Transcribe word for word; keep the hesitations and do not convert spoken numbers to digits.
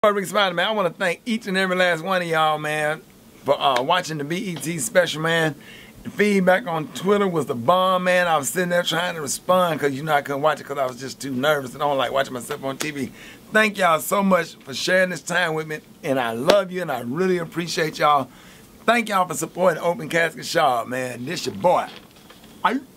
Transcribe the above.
Rickey, Smiley, man. I want to thank each and every last one of y'all, man, for uh, watching the B E T special, man. The feedback on Twitter was the bomb, man. I was sitting there trying to respond because, you know, I couldn't watch it because I was just too nervous and I don't like watching myself on T V. Thank y'all so much for sharing this time with me, and I love you, and I really appreciate y'all. Thank y'all for supporting Open Casket Sharp, man. This your boy. Are you?